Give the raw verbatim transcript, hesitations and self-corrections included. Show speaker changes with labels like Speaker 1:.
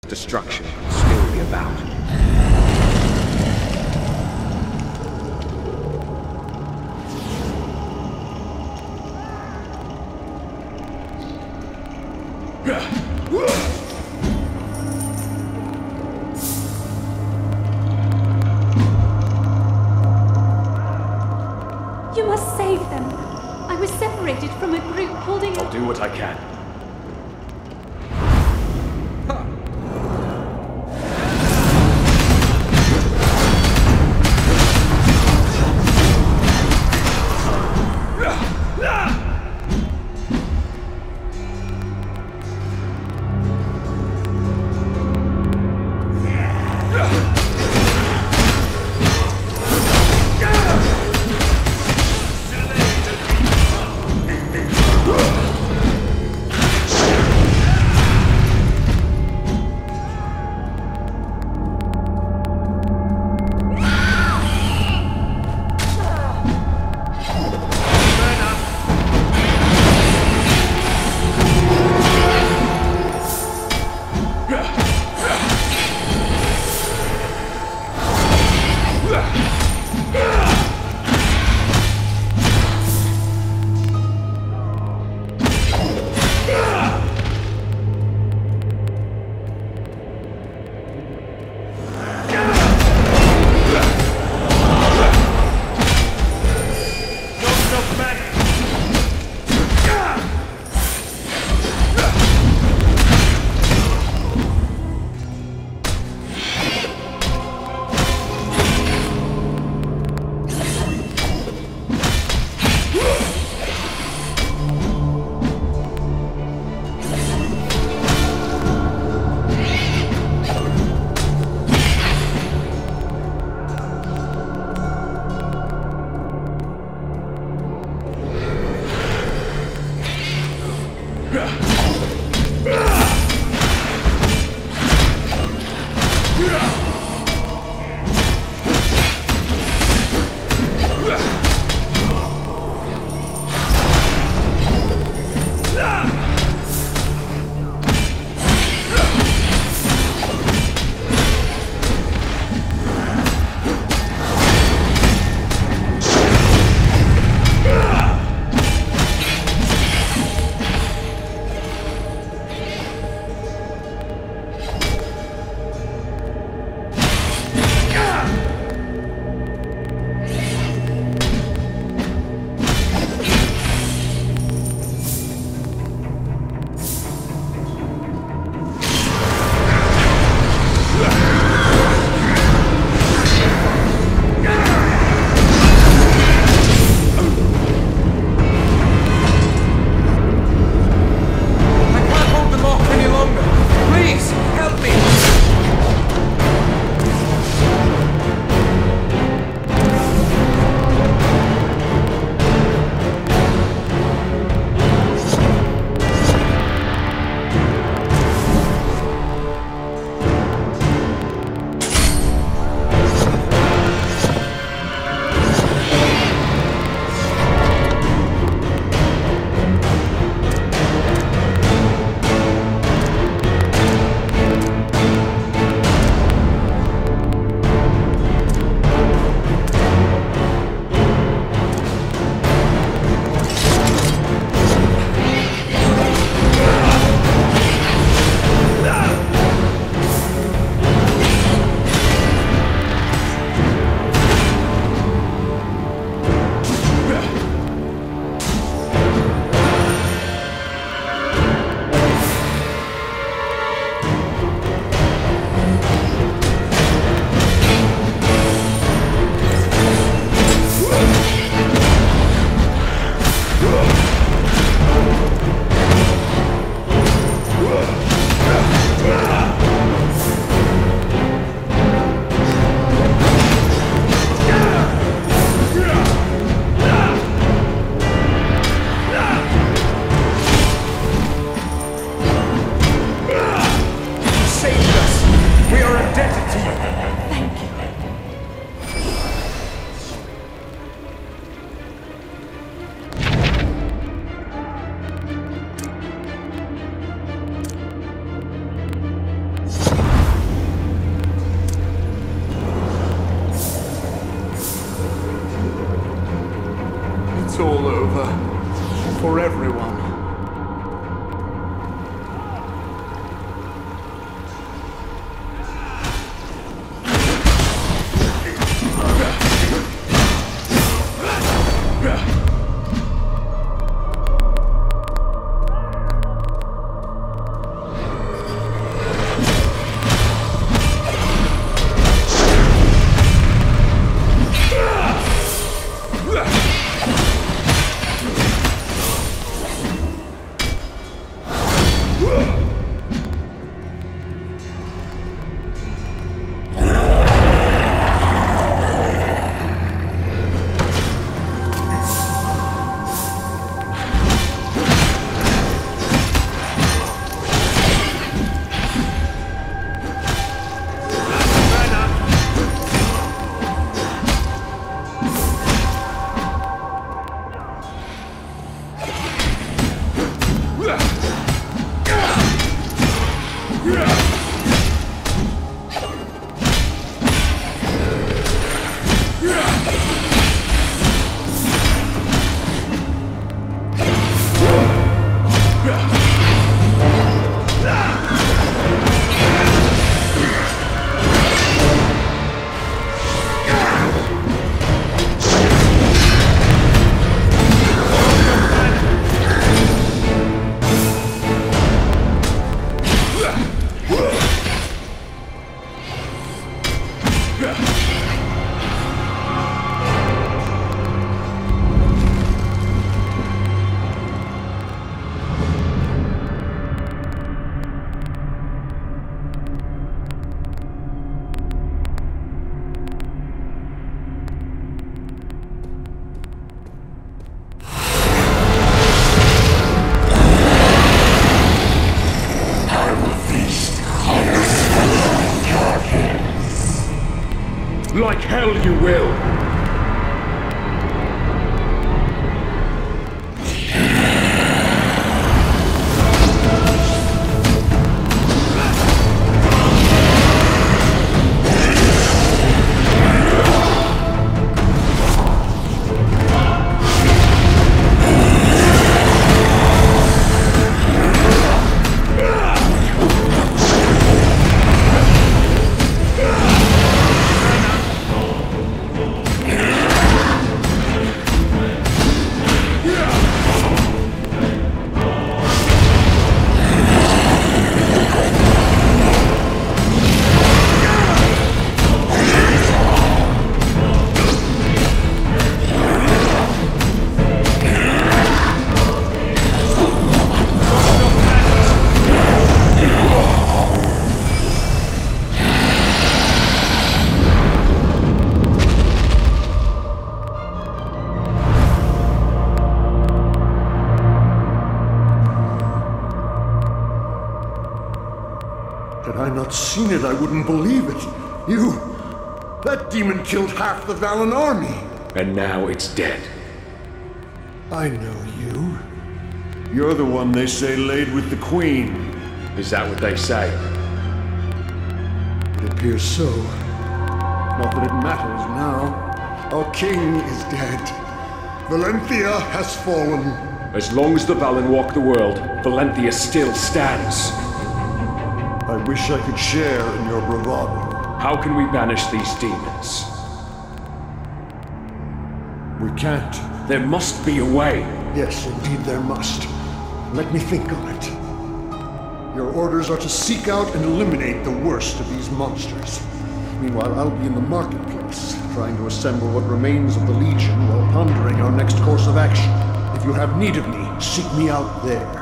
Speaker 1: destruction could still be about.
Speaker 2: You must save them. I was separated from a group holding a...
Speaker 1: I'll do what I can.
Speaker 3: You it's all over. For everyone.
Speaker 1: Like hell you will!
Speaker 4: Had I not seen it, I wouldn't believe it. You... that demon killed half the Valen army.
Speaker 1: And now it's dead.
Speaker 4: I know you. You're the one they say laid with the Queen.
Speaker 1: Is that what they say?
Speaker 4: It appears so. Not that it matters now. Our king is dead. Valentia has fallen.
Speaker 1: As long as the Valen walk the world, Valentia still stands.
Speaker 4: I wish I could share in your bravado.
Speaker 1: How can we banish these demons?
Speaker 4: We can't.
Speaker 1: There must be a way.
Speaker 4: Yes, indeed there must. Let me think on it. Your orders are to seek out and eliminate the worst of these monsters. Meanwhile, I'll be in the marketplace, trying to assemble what remains of the Legion while pondering our next course of action. If you have need of me, seek me out there.